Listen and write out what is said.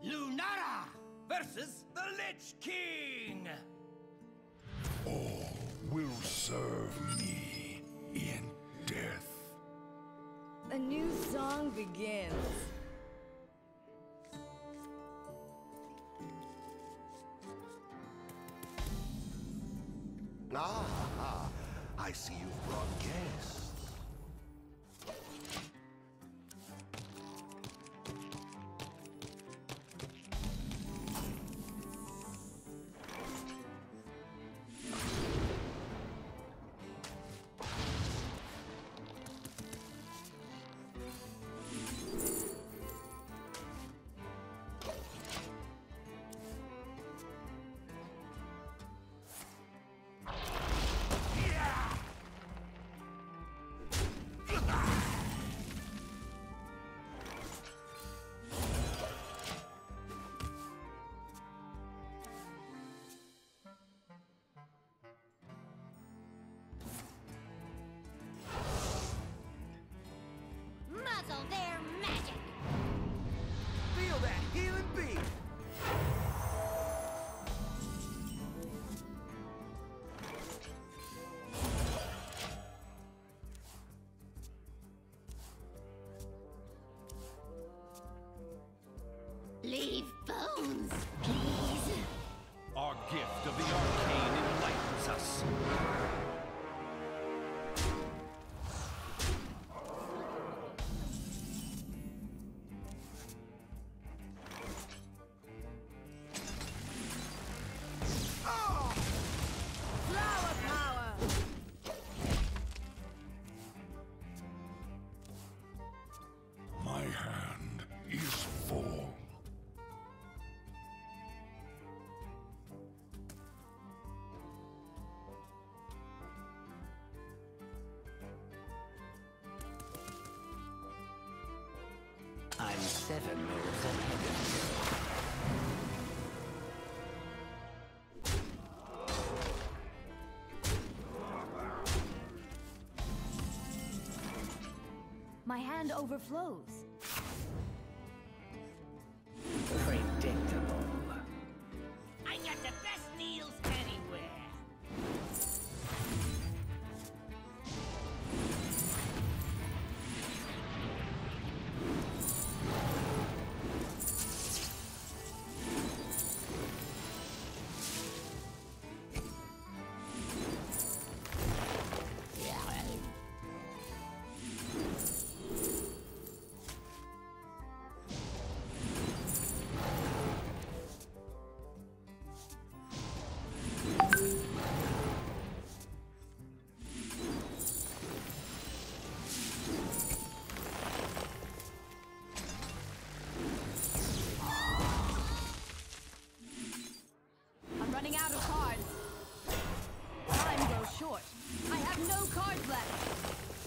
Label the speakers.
Speaker 1: Lunara versus the Lich King!
Speaker 2: All will serve me in death.
Speaker 3: A new song begins.
Speaker 2: Ah, I see you've brought guests.
Speaker 4: Muzzle their magic!
Speaker 1: Feel that healing beam!
Speaker 4: Leave bones, please.
Speaker 1: Our gift of the arcane enlightens us.
Speaker 3: Flower power!
Speaker 2: My hand is full.
Speaker 1: I'm 7 moves ahead of you.
Speaker 3: My hand overflows.
Speaker 1: Predictable.
Speaker 5: I got the best deals anywhere.
Speaker 3: I'm running out of cards. Time goes short. I have no cards left.